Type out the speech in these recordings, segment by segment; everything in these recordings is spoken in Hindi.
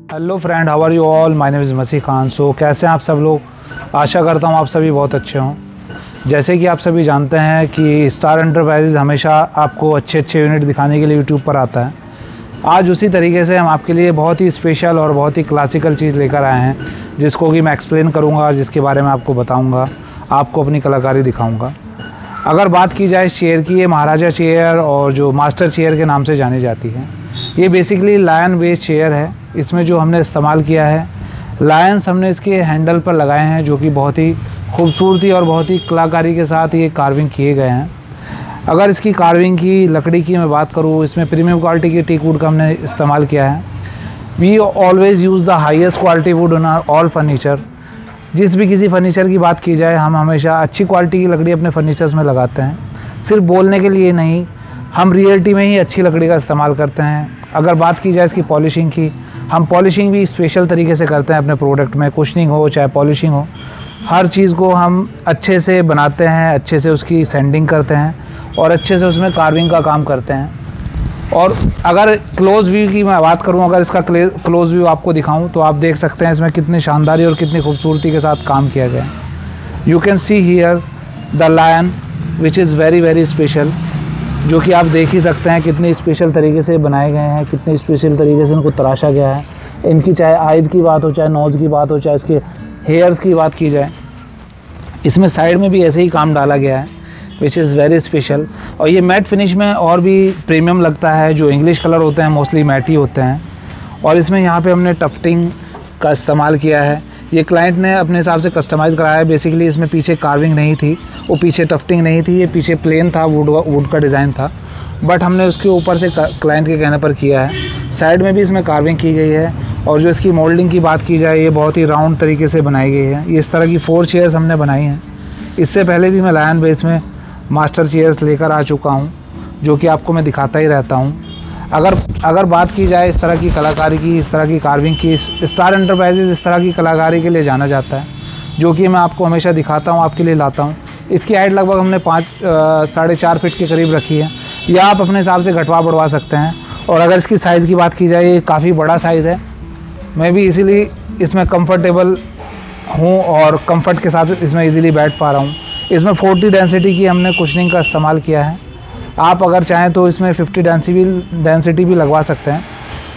Hello friend, how are you all. My name is Masi Khan. So कैसे हैं आप सब लोग। आशा करता हूं आप सभी बहुत अच्छे हों। जैसे कि आप सभी जानते हैं कि स्टार एंटरप्राइजेज़ हमेशा आपको अच्छे अच्छे यूनिट दिखाने के लिए यूट्यूब पर आता है। आज उसी तरीके से हम आपके लिए बहुत ही स्पेशल और बहुत ही क्लासिकल चीज़ लेकर आए हैं, जिसको कि मैं एक्सप्लेन करूँगा, जिसके बारे में आपको बताऊँगा, आपको अपनी कलाकारी दिखाऊँगा। अगर बात की जाए इस चेयर की, ये महाराजा चेयर और जो मास्टर चेयर के नाम से जानी जाती है। ये बेसिकली लायन बेस चेयर है। इसमें जो हमने इस्तेमाल किया है, लायंस हमने इसके हैंडल पर लगाए हैं, जो कि बहुत ही खूबसूरती और बहुत ही कलाकारी के साथ ये कार्विंग किए गए हैं। अगर इसकी कार्विंग की लकड़ी की मैं बात करूँ, इसमें प्रीमियम क्वालिटी की टीक वुड का हमने इस्तेमाल किया है। We always use the highest quality wood in all furniture. जिस भी किसी फर्नीचर की बात की जाए, हम हमेशा अच्छी क्वालिटी की लकड़ी अपने फर्नीचर्स में लगाते हैं। सिर्फ बोलने के लिए नहीं, हम रियलिटी में ही अच्छी लकड़ी का इस्तेमाल करते हैं। अगर बात की जाए इसकी पॉलिशिंग की, हम पॉलिशिंग भी स्पेशल तरीके से करते हैं अपने प्रोडक्ट में। कुशनिंग हो चाहे पॉलिशिंग हो, हर चीज़ को हम अच्छे से बनाते हैं, अच्छे से उसकी सैंडिंग करते हैं और अच्छे से उसमें कार्विंग का काम करते हैं। और अगर क्लोज़ व्यू की मैं बात करूं, अगर इसका क्लोज़ व्यू आपको दिखाऊं, तो आप देख सकते हैं इसमें कितनी शानदारी और कितनी खूबसूरती के साथ काम किया गया है। You can see here the lion which is very very special, जो कि आप देख ही सकते हैं कितनी स्पेशल तरीके से बनाए गए हैं, कितनी स्पेशल तरीके से इनको तराशा गया है। इनकी चाहे आइज़ की बात हो, चाहे नोज़ की बात हो, चाहे इसके हेयर्स की बात की जाए, इसमें साइड में भी ऐसे ही काम डाला गया है, विच इज़ वेरी स्पेशल। और ये मैट फिनिश में और भी प्रीमियम लगता है। जो इंग्लिश कलर होते हैं मोस्टली मैट ही होते हैं। और इसमें यहाँ पे हमने टफ्टिंग का इस्तेमाल किया है। ये क्लाइंट ने अपने हिसाब से कस्टमाइज़ कराया है। बेसिकली इसमें पीछे कार्विंग नहीं थी, वो पीछे टफ्टिंग नहीं थी, ये पीछे प्लेन था, वुड का डिज़ाइन था, बट हमने उसके ऊपर से क्लाइंट के कहने पर किया है। साइड में भी इसमें कार्विंग की गई है। और जो इसकी मोल्डिंग की बात की जाए, ये बहुत ही राउंड तरीके से बनाई गई है। ये इस तरह की 4 चेयर्स हमने बनाई हैं। इससे पहले भी मैं लायन बेस में मास्टर चेयर्स लेकर आ चुका हूँ, जो कि आपको मैं दिखाता ही रहता हूँ। अगर बात की जाए इस तरह की कलाकारी की, इस तरह की कार्विंग की, स्टार एंटरप्राइजेज़ इस तरह की कलाकारी के लिए जाना जाता है, जो कि मैं आपको हमेशा दिखाता हूँ, आपके लिए लाता हूँ। इसकी हाइट लगभग हमने 4.5 फीट के करीब रखी है, या आप अपने हिसाब से घटवा बढ़वा सकते हैं। और अगर इसकी साइज़ की बात की जाए, ये काफ़ी बड़ा साइज़ है। मैं भी इसीलिए इसमें कंफर्टेबल हूँ और कंफर्ट के साथ इसमें इजीली बैठ पा रहा हूँ। इसमें 40 डेंसिटी की हमने कुशनिंग का इस्तेमाल किया है। आप अगर चाहें तो इसमें 50 डेंसिटी भी लगवा सकते हैं।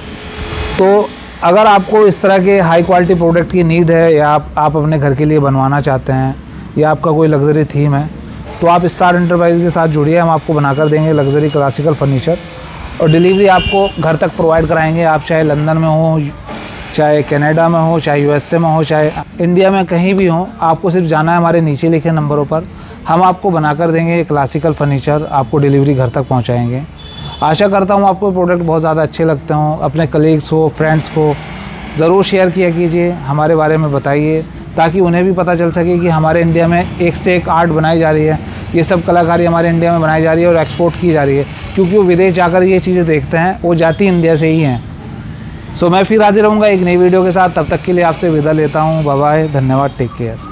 तो अगर आपको इस तरह के हाई क्वालिटी प्रोडक्ट की नीड है, या आप अपने घर के लिए बनवाना चाहते हैं, या आपका कोई लग्जरी थीम है, तो आप स्टार एंटरप्राइज के साथ जुड़िए। हम आपको बनाकर देंगे लग्जरी क्लासिकल फर्नीचर, और डिलीवरी आपको घर तक प्रोवाइड कराएंगे। आप चाहे लंदन में हो, चाहे कनाडा में हो, चाहे यूएसए में हो, चाहे इंडिया में कहीं भी हो, आपको सिर्फ जाना है हमारे नीचे लिखे नंबरों पर। हम आपको बनाकर देंगे क्लासिकल फर्नीचर, आपको डिलीवरी घर तक पहुंचाएंगे। आशा करता हूं आपको प्रोडक्ट बहुत ज़्यादा अच्छे लगते हों। अपने कलीग्स हो, फ्रेंड्स को ज़रूर शेयर किया कीजिए, हमारे बारे में बताइए, ताकि उन्हें भी पता चल सके कि हमारे इंडिया में एक से एक आर्ट बनाई जा रही है। ये सब कलाकारी हमारे इंडिया में बनाई जा रही है और एक्सपोर्ट की जा रही है, क्योंकि वो विदेश जाकर ये चीज़ें देखते हैं, वो जाती इंडिया से ही हैं। सो मैं फिर हाजिर रहूँगा एक नई वीडियो के साथ। तब तक के लिए आपसे विदा लेता हूँ। बाय बाय, धन्यवाद, टेक केयर।